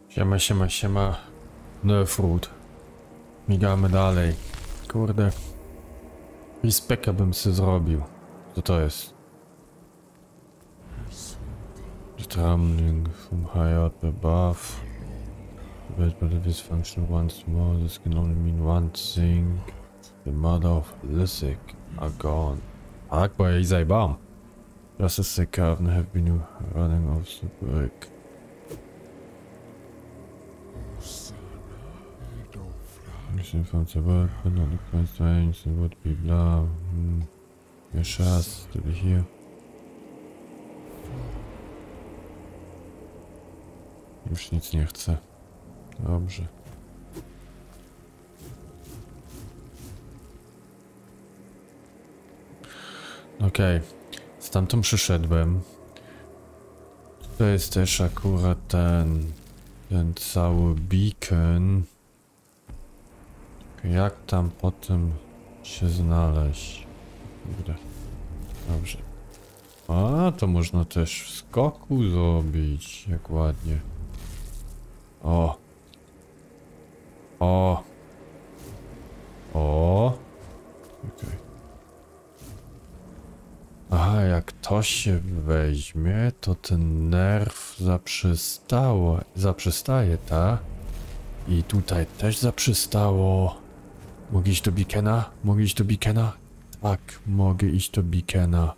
Siema, siema, siema. Nerfroot. Migamy dalej. Kurde. Respeka bym sobie zrobił. Co to jest? Traveling from high up above. But this function once more, this can only mean one thing. The mother of Lysik are gone. Tak, bo ja jej zajebałem. Just as they have been running off the brick. Mission from the weapon on the constraints and would be blah. Jeszcze raz, to be here. Już nic nie chcę. Dobrze. Okej. Stamtąd przyszedłem. To jest też akurat ten cały beacon. Jak tam potem się znaleźć? Kurde. Dobrze. A, to można też w skoku zrobić. Jak ładnie. O. O. O. Okej. Aha, jak to się weźmie, to ten nerw zaprzestaje, tak? I tutaj też zaprzestało. Mogę iść do beacona? Mogę iść do beacona? Tak, mogę iść do beacona.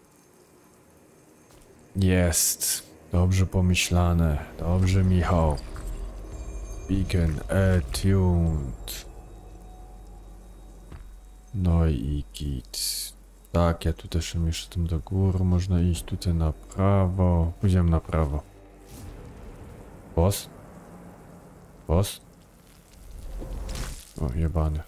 Jest. Dobrze pomyślane. Dobrze, Michał. Beacon attuned. No i git. Tak, ja tu też jeszcze tym do góry. Można iść tutaj na prawo. Pójdziemy na prawo. Boss? Boss? O, jebany.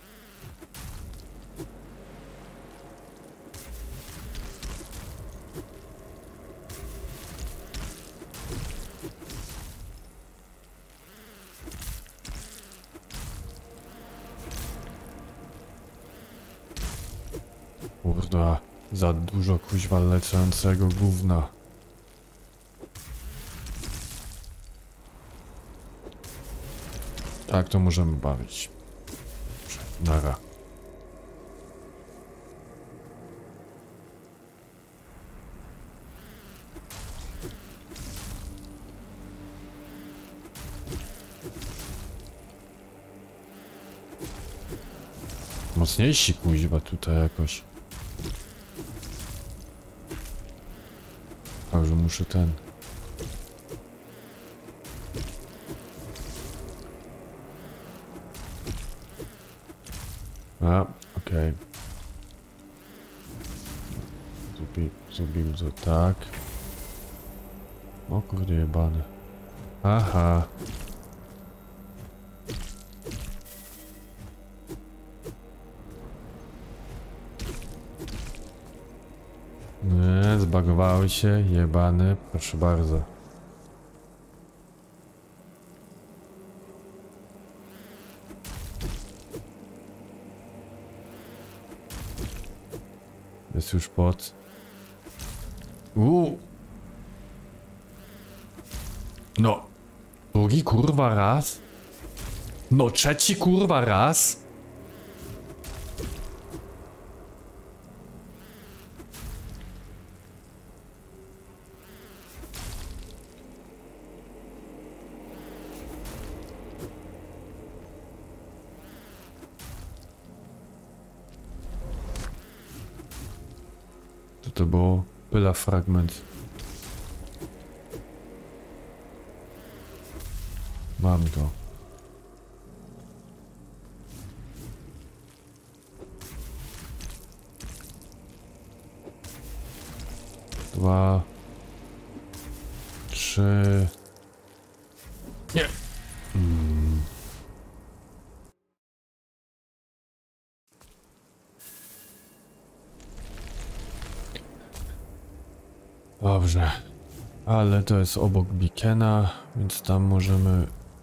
Kurda, za dużo kuźwa lecącego gówna. Tak, to możemy bawić. Nara. Mocniejsi kuźwa tutaj jakoś. Także muszę ten. A, okej. Zrobił to tak. O kurde jebane. Aha. Nie, zbagowały się, jebany, proszę bardzo. Jest już pot. No. Drugi kurwa raz. No trzeci kurwa raz. To było pyla fragment. Mam go. Dwa. Trzy. Nie. Dobrze. Ale to jest obok beacona, więc tam możemy...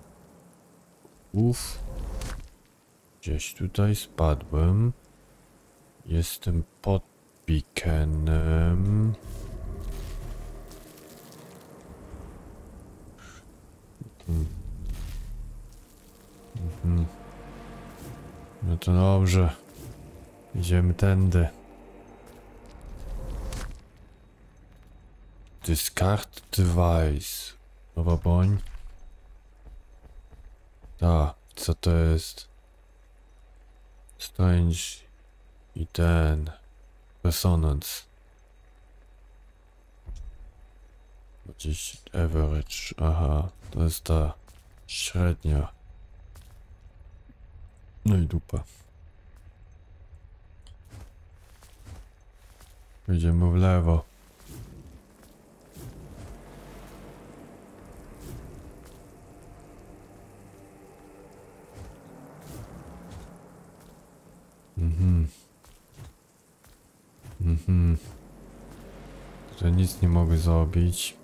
Gdzieś tutaj spadłem. Jestem pod beaconem. No to dobrze. Idziemy tędy. Discard device. Nowa broń. Co to jest? Strange i ten. Resonance. Gdzieś average. Aha, to jest ta średnia. No i dupa. Idziemy w lewo. Tutaj nic nie mogę zrobić.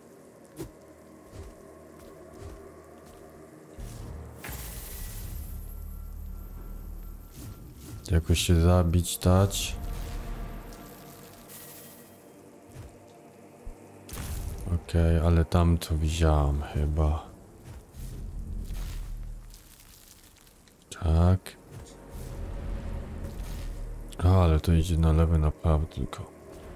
Jakoś się zabić, dać. Okej, ale tam to widziałem chyba. Tak. Ale to idzie na lewy, na prawo tylko.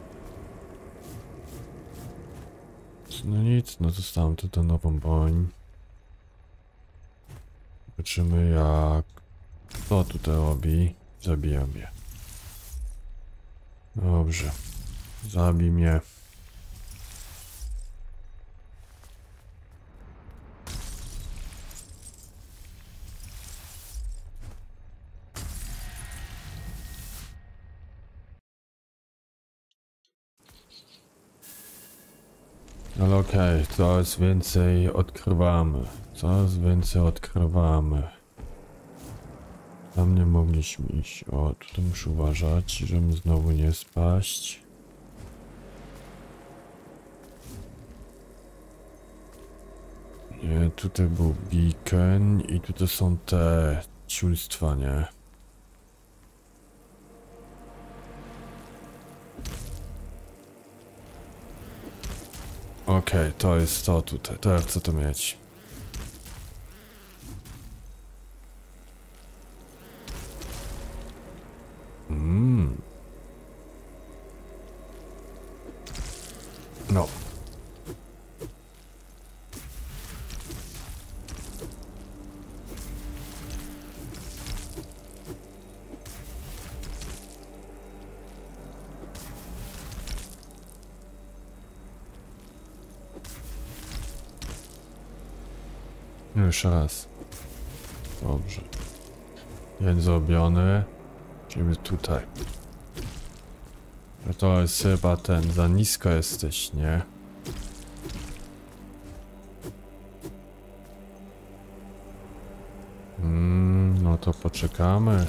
No nic, no zostałem tutaj nową broń. Zobaczymy jak... Co tutaj robi? Zabijam je. Dobrze. Zabij mnie. Ale okej, coraz więcej odkrywamy. Coraz więcej odkrywamy. Tam nie mogliśmy iść. O, tutaj muszę uważać, żebym znowu nie spaść. Nie, tutaj był beacon i tutaj są te ciulstwa, nie? Okej, to jest to tutaj. To ja chcę to mieć. No. Jeszcze raz. Dobrze. Jeden zrobiony. Idziemy tutaj. To jest chyba ten, za nisko jesteś, nie? No to poczekamy.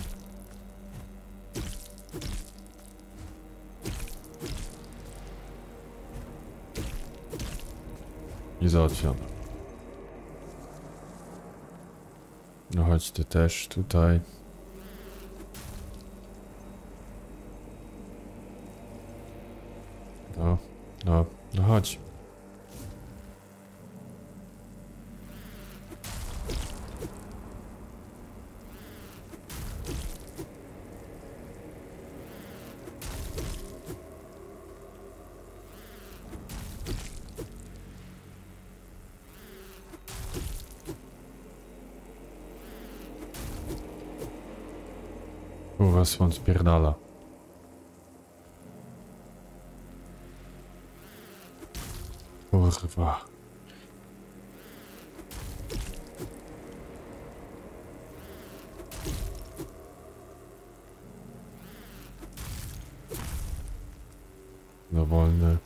I załatwione. No chodź ty też tutaj. No chodź. Kurwa, słon spierdala. Kurwa. Dowolny.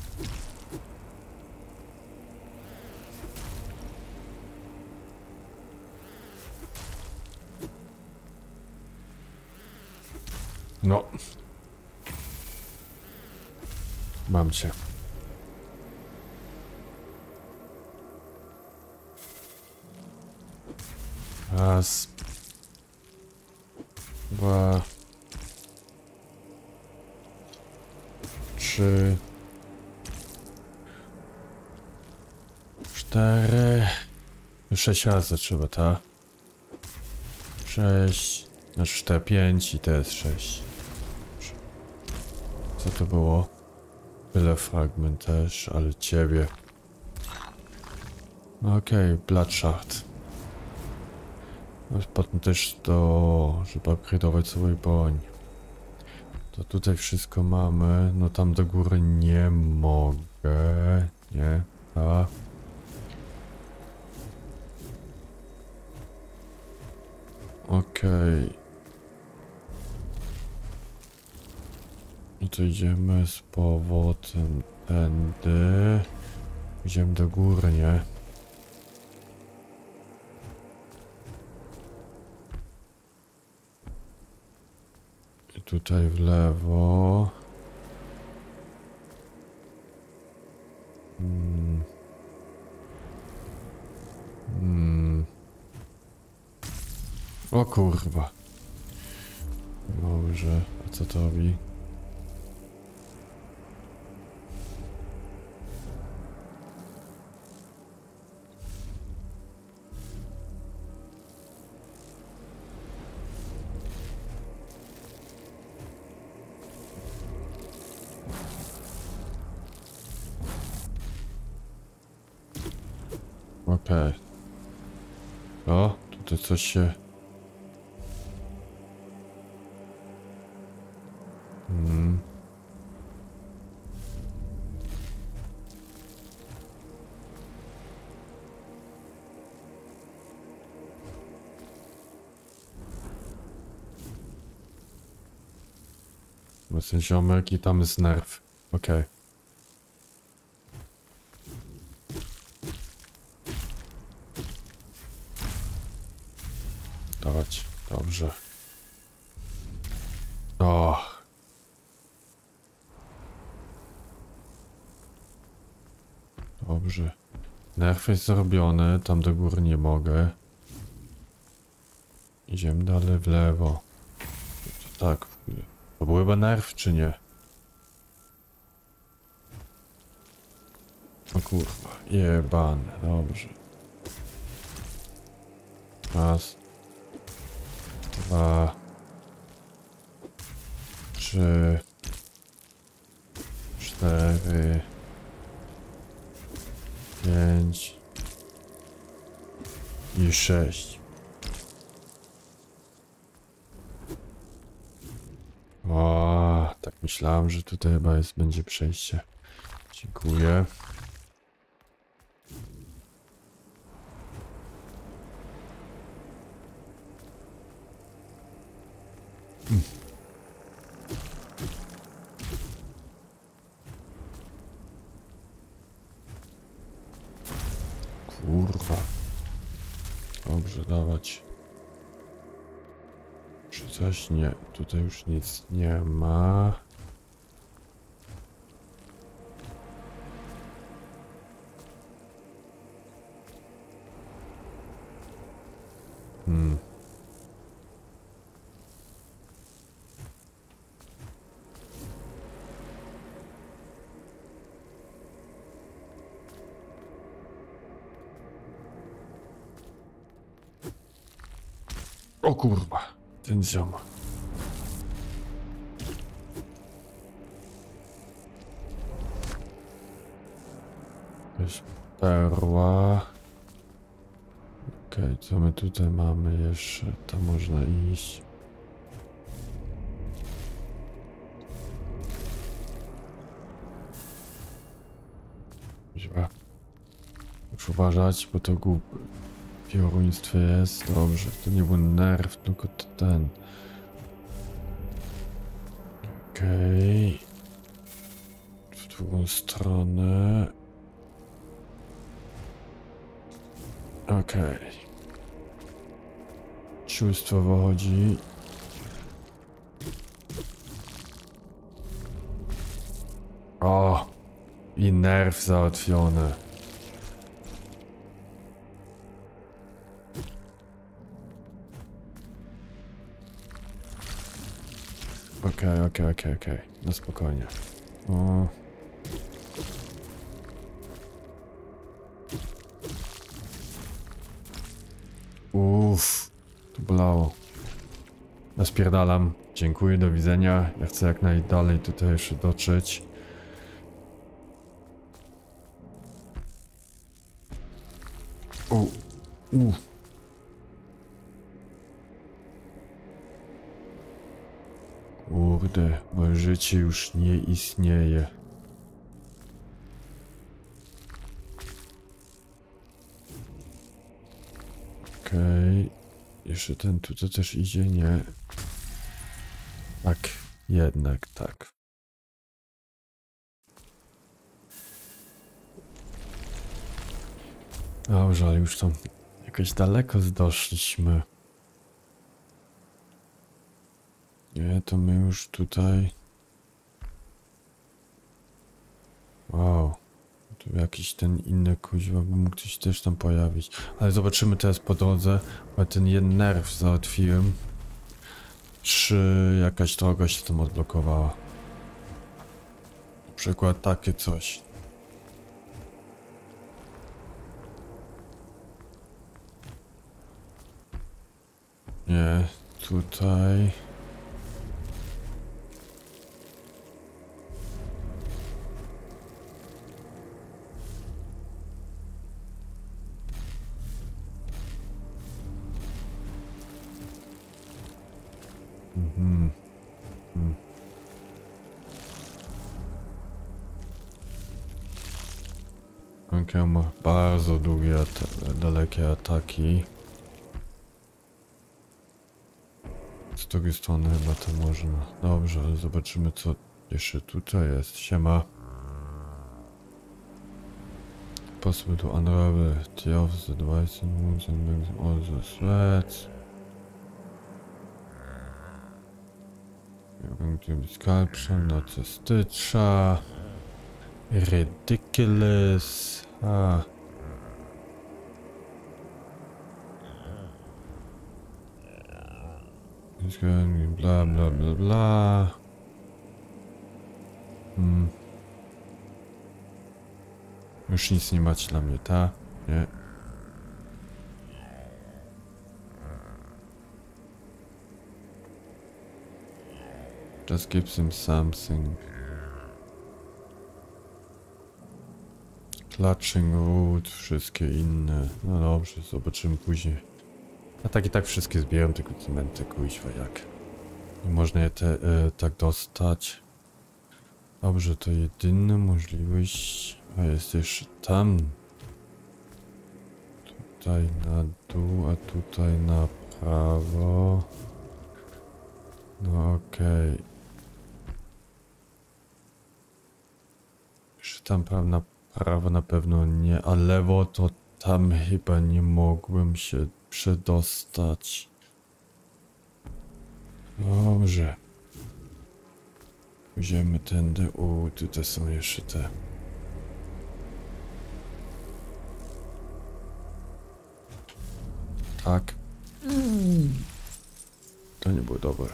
No. Mam cię. Raz. Dwa. Trzy. Cztery. 6 razy trzeba, tak? 6. Znaczy te 5 i te jest 6. Co to było? Tyle fragment też, ale ciebie. Okej, Bloodshot. Potem też to, żeby upgrade'ować sobie broń. To tutaj wszystko mamy. No tam do góry nie mogę. Nie. A. Okej. I to idziemy z powrotem tędy. Idziemy do góry, nie? I tutaj w lewo. O kurwa. Dobrze, a co to robi? Okej. O, tutaj coś się... Ten ziomek i tam jest nerw. Okej. Dawać. Dobrze. O. Dobrze. Nerw jest zrobiony, tam do góry nie mogę. Idziemy dalej w lewo. Tak. To był chyba nerw, czy nie? O kurwa, jebany, dobrze. Raz. 2. 3. 4. 5. I 6. O, tak myślałem, że tutaj chyba będzie przejście. Dziękuję. Kurwa. Dobrze, dawać. Czy coś? Nie. Tutaj już nic nie ma. O kurwa. Ten ziom. Jakaś perła. Okej, co my tutaj mamy jeszcze? Tam można iść. Źle. Muszę uważać, bo to pioruństwo jest. Dobrze, to nie był nerw, tylko to ten. Okej. W drugą stronę. Okej. Sióstwo wychodzi. O! I nerw załatwiony. Okej. No spokojnie. O. Uff. To bolało. Ja spierdalam. Dziękuję, do widzenia. Ja chcę jak najdalej tutaj jeszcze dotrzeć. O, Kurde, moje życie już nie istnieje. Okej. Jeszcze ten tutaj też idzie, nie? Tak, jednak tak. Dobrze, ale już tam jakoś daleko doszliśmy. Nie, to my już tutaj... Wow. Tu jakiś ten inny kuźwa by mógł coś też tam pojawić. Ale zobaczymy teraz po drodze, bo ten jeden nerw załatwiłem. Czy jakaś droga się tam odblokowała. Na przykład takie coś. Nie, tutaj... Okej, ma bardzo długie, dalekie ataki. Z drugiej strony chyba to można. Dobrze, ale zobaczymy co jeszcze tutaj jest. Siema. Possible to unravel the of the device and moves and brings all the threads. You're going to be sculpture, not the stitcher. Ridiculous. It's going to be bla bla bla bla. Już nic nie macie dla mnie, ta? Nie. Just give them something. Clutching Wood, wszystkie inne. No dobrze, zobaczymy później. A tak i tak wszystkie zbieram, tylko cementy, kuźwa jak. Nie można je tak dostać. Dobrze, to jedyna możliwość... A jest jeszcze tam. Tutaj na dół, a tutaj na prawo. No okej. Jeszcze tam na prawo na pewno nie, a lewo to tam chyba nie mogłem się przedostać. Dobrze. Idziemy tędy. Tutaj są jeszcze te. Tak. To nie było dobre.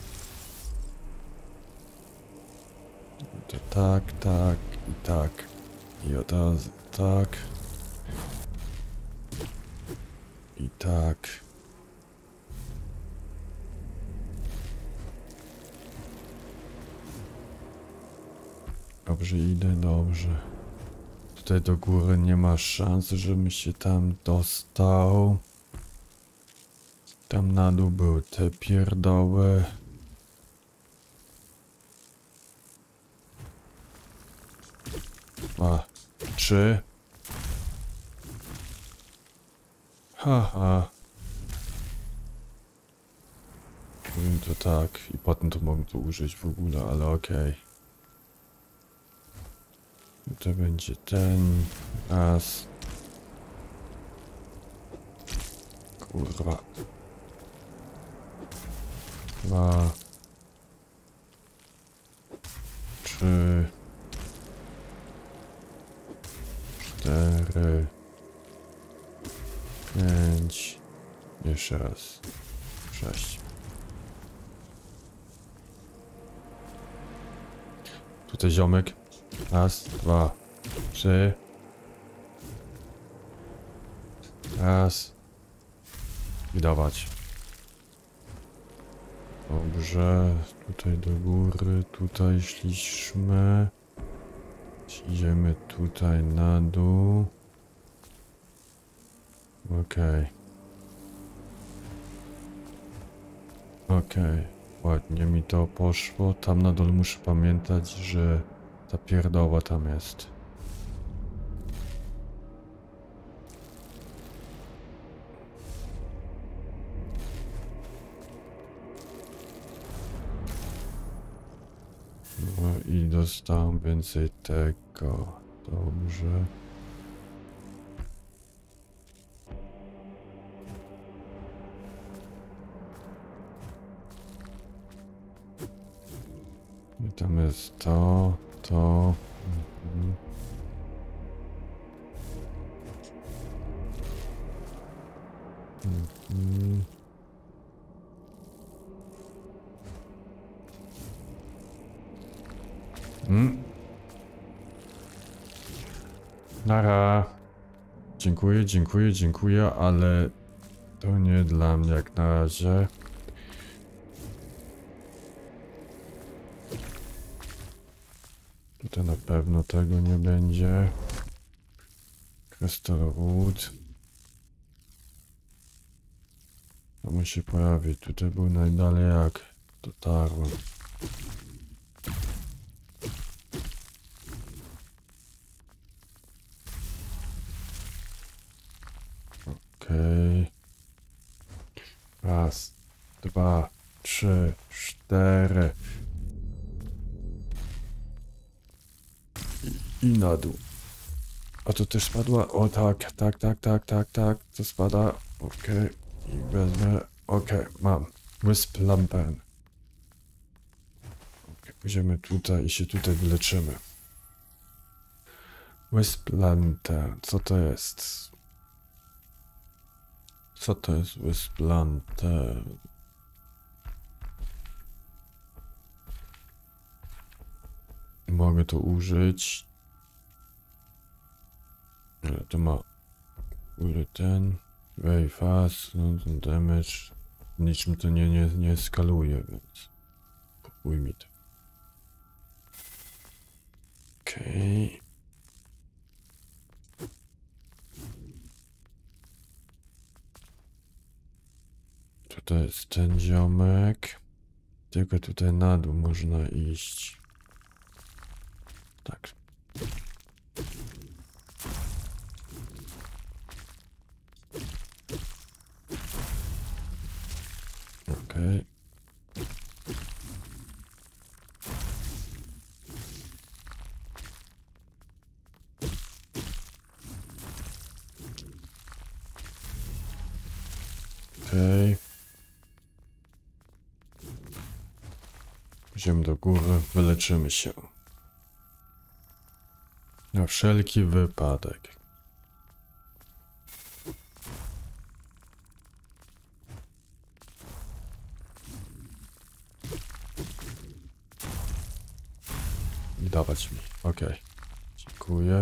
To tak, tak i tak. I od razu tak. I tak. Dobrze idę, dobrze. Tutaj do góry nie ma szans, żebym się tam dostał. Tam na dół były te pierdoły. A, 3. Haha. Powiem to tak i potem to mogę to użyć w ogóle, ale okej. To będzie ten raz. Kurwa. 2. 3. 4. 5. Jeszcze raz. 6. Tutaj ziomek. Raz, 2, 3. Raz. I dawać. Dobrze, tutaj do góry, tutaj szliśmy. Idziemy tutaj na dół. Okej. Okej, ładnie mi to poszło. Tam na dole muszę pamiętać, że ta pierdoła tam jest. No i dostałem więcej tego. Dobrze. I tam jest to. Mhm. Mhm. Nara. Dziękuję, ale to nie dla mnie jak na razie. Tutaj na pewno tego nie będzie. Crystal Wood. To musi się pojawić. Tutaj był najdalej jak dotarłem. Okej. Raz, dwa, trzy, cztery. I na dół. A to też spadła? O tak. To spada. Okej. I wezmę. Okej, mam. Wisp Lampen. Okej, pójdziemy tutaj i się tutaj wyleczymy. Wisp Lantern. Co to jest? Co to jest Wisp Lantern? Mogę to użyć. Ale to ma ten very fast, no, ten damage. Niczym to nie skaluje, więc ujmij to. Okej. Tutaj jest ten ziomek. Tylko tutaj na dół można iść. Tak. Okej. Okej. Idziemy do góry, wyleczymy się. Na wszelki wypadek. I dawać mi. Okej. Dziękuję.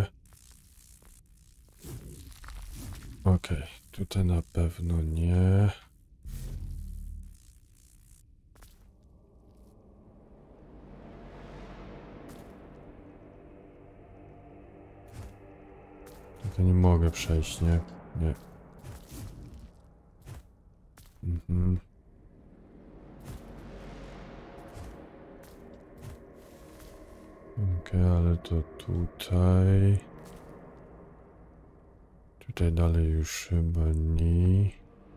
Okej. Tutaj na pewno nie. Tutaj nie mogę przejść, nie? Nie. Mhm. Okej, ale to tutaj. Tutaj dalej już chyba nie.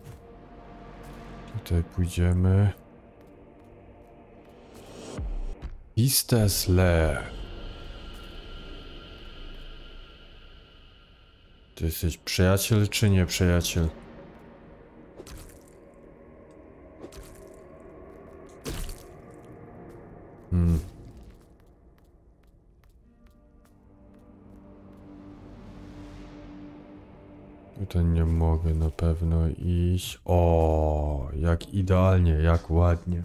Tutaj pójdziemy. Istes Lair. Ty jesteś przyjaciel czy nie przyjaciel? Tutaj nie mogę na pewno iść. O, jak idealnie, jak ładnie.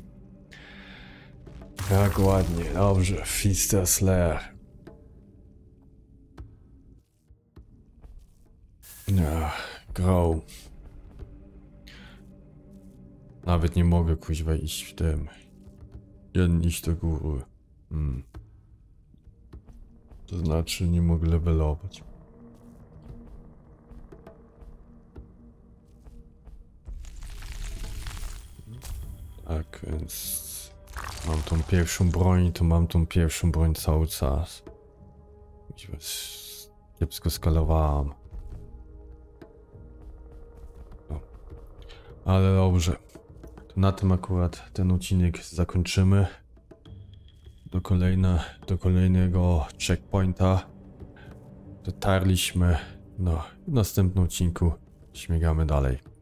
Jak ładnie, dobrze. Istes Lair. Grow. Nawet nie mogę kuźwa iść w tym. Jeden iść do góry. To znaczy nie mogę levelować. Tak więc... Mam tą pierwszą broń, to mam tą pierwszą broń cały czas. Kiepsko skalowałam. No. Ale dobrze. To na tym akurat ten odcinek zakończymy. Do kolejnego checkpointa dotarliśmy. No, w następnym odcinku śmigamy dalej.